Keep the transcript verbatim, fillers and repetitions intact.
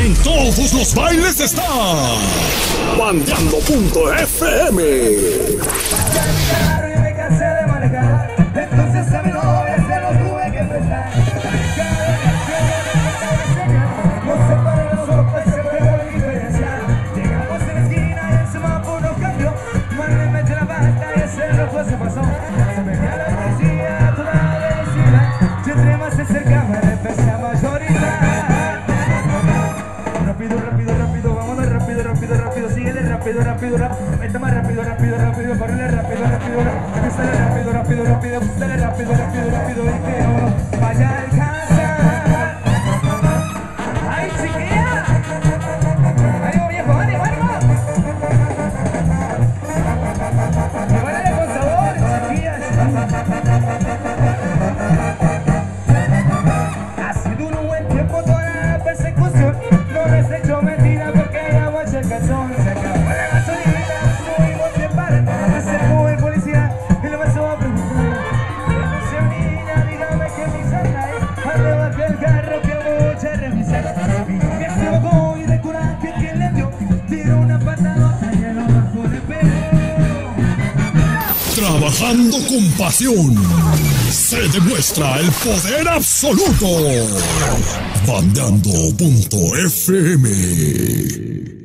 En todos los bailes está Bandeando punto F M. Ya me cansé de manejar, entonces a mi novia se lo tuve que prestar. Cada canción que me no se para los ojos, se pegó la diferencia. Llegamos en la esquina y el semáforo nos cambió. Manuel metió la pata y ese rojo se pasó. Se me dio la policía a toda velocidad. Yo entre más se acercaba, le empezaba a llorar. Rápido, rápido, rápido, vámonos rápido, rápido, rápido, síguele rápido, rápido, rápido, vete más rápido, rápido, rápido, correle rápido, rápido, rápido, sale rápido, rápido, rápido, dale rápido, rápido, rápido, y que no vaya a alcanzar. ¡Ay, chiquilla! ¡Ánimo, viejo, ánimo, ánimo! ¡Que bailale con sabor, chiquillas! Ha sido un buen tiempo toda la persecución. No les he hecho mentira porque ya voy a echar calzón. Se acabó la gasolina, subimos de par. Se acercó el policía y le pasó a preguntar: "Denuncia, niña, dígame que mi santa es. Arrebate el carro que voy a revisar". Mi novia se bajó y de coraje que le dio, tiró una patadota y el ojo le pegó. Trabajando con pasión, se demuestra el poder absoluto. Bandeando punto F M.